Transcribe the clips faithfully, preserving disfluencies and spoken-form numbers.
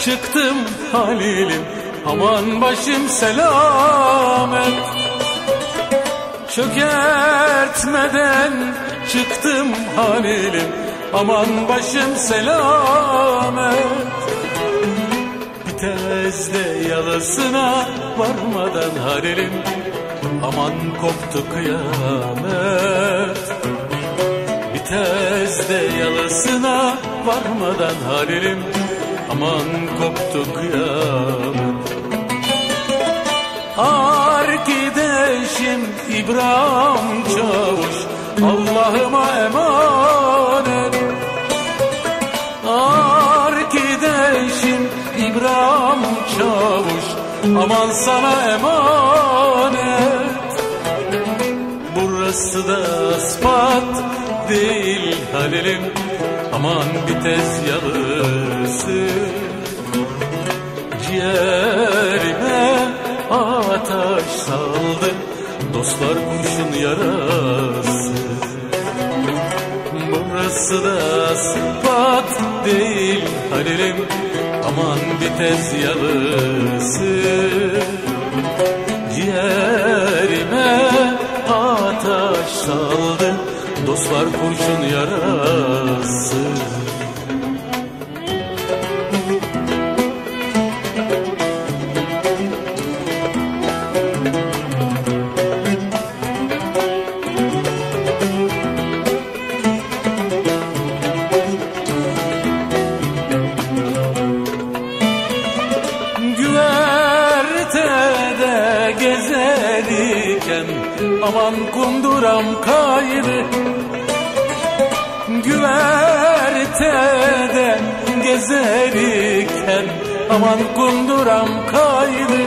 çıktım Halil'im, aman başım selamet. Çökertmeden çıktım Halil'im, aman başım selamet. Bitez'de yalısına varmadan Halil'im, aman koptu kıyamet. Bitez'de yalısına varmadan Halil'im, aman koptu kıyamet. Arkadaşım İbrahim Çavuş, Allah'ıma emanet. Arkadaşım İbrahim Çavuş, aman sana emanet. Burası da ispat değil Halil'im, aman Bitez yalısı. Ciğerime ateş saldı, dostlar kurşun yarası. Burası da ispat değil Halil'im, aman Bitez yalısı. Ciğerime ateş saldı, dostlar kurşun yarası. Güvertede gezerken aman kunduram kaydı. Güvertede gezerken aman kunduram kaydı.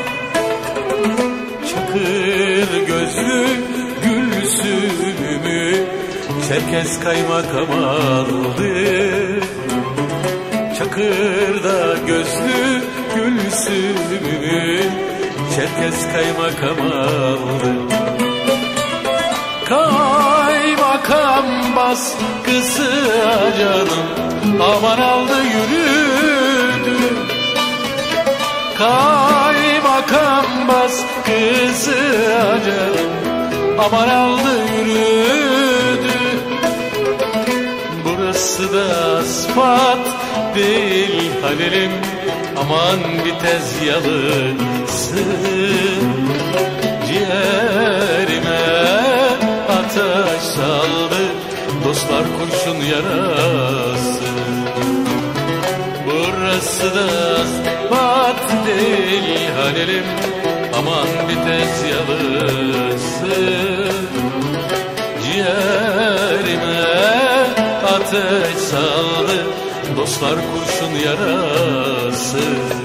Çakır gözlü Gülsüm'ümü Çerkez kaymakam aldı. Çakırda gözlü Gülsüm'ümü Çerkez kaymakam aldı. Kaymakam baskısı canım, aman aldı yürüdü. Kaymakam baskısı canım, aman aldı yürüdü. Burası da ispat değil Halil'im, aman Bitez yalısı. Ciğerime ateş saldı, dostlar kurşun yarası. Burası da ispat değil Halil'im, aman Bitez yalısı. Ciğerime ateş saldı, dostlar kurşun yarası.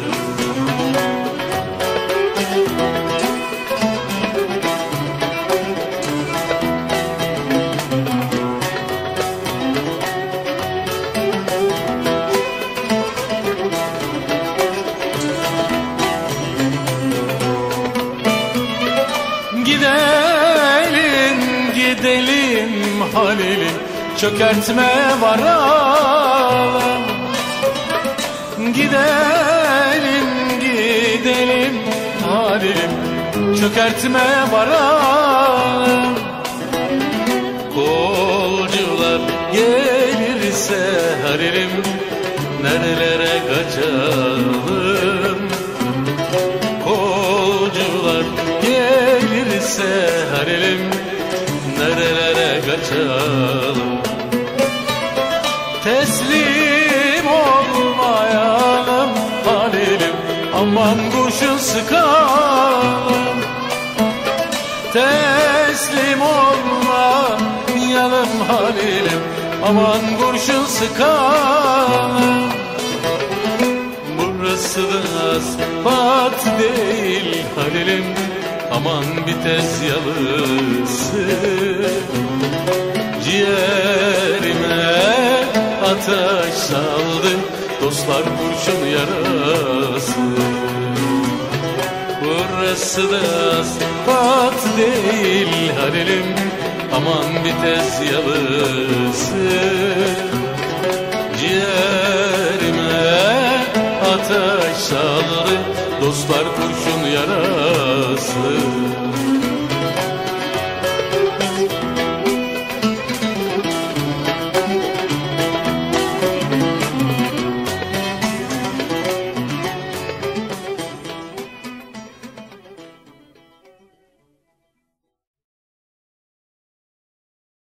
Gidelim, gidelim Halil'im, çökertme varalım. Gidelim, gidelim Halil'im, çökertme varalım. Kolcular gelirse Halil'im, nerelere kaçalım. Kolcular gelirse Halil'im, nerelere kaçalım. Teslim olmayalım Halil'im, aman kurşun sıkalım. Teslim olmayalım Halil'im, aman kurşun sıkalım. Burası da ispat değil Halil'im, aman Bitez yalısı. Ciğerime ateş saldı, dostlar kurşun yarası. Burası da ispat değil Halil'im, aman Bitez yalısı. Ciğerime ateş saldı, dostlar kurşun yarası.